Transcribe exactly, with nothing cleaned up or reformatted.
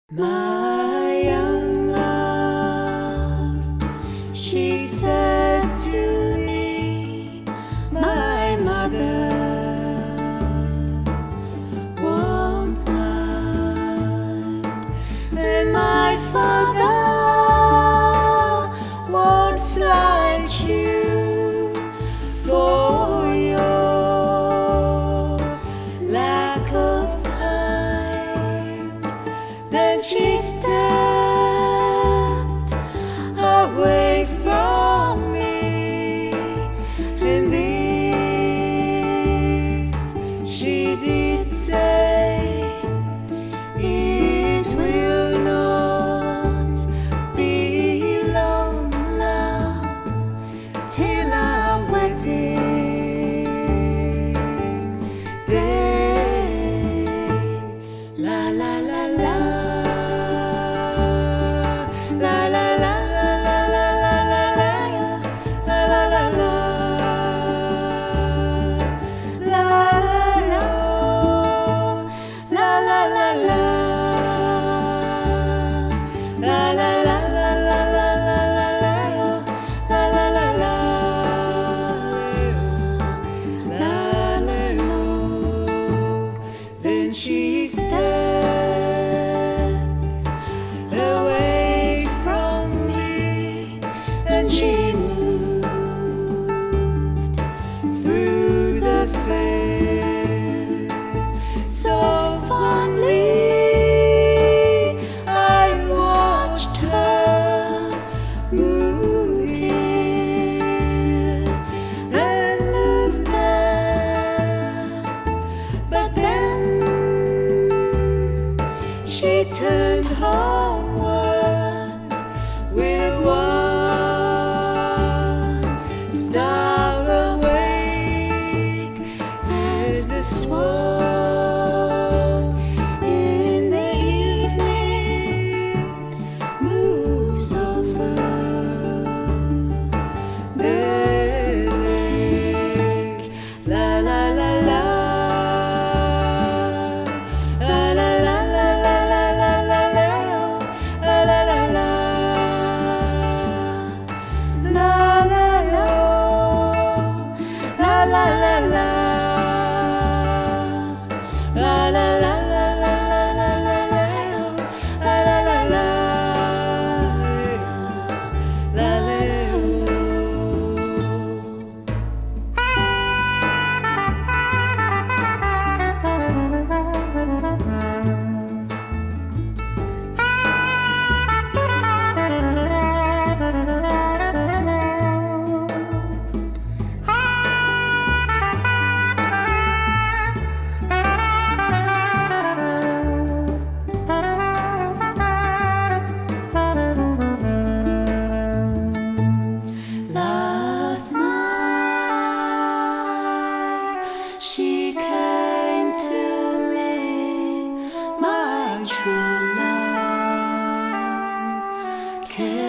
My young love, she said to me, my mother won't mind, and my father won't slight you for your lack of kind. Then she stepped away from me, and this she did say, it will not be long, love, till our wedding day. La la la la. Then she stepped away from me, and she moved through the fair so fondly. I watched her move here and move there, but then she turned homeward with one star awake as the swan in the evening moves over the lake. La la la la. La la la la la la la la la. La la la la. La la la. La la la la. La la la la la la la la la. La la la la. La la la. Last night she came to me, my true love. Came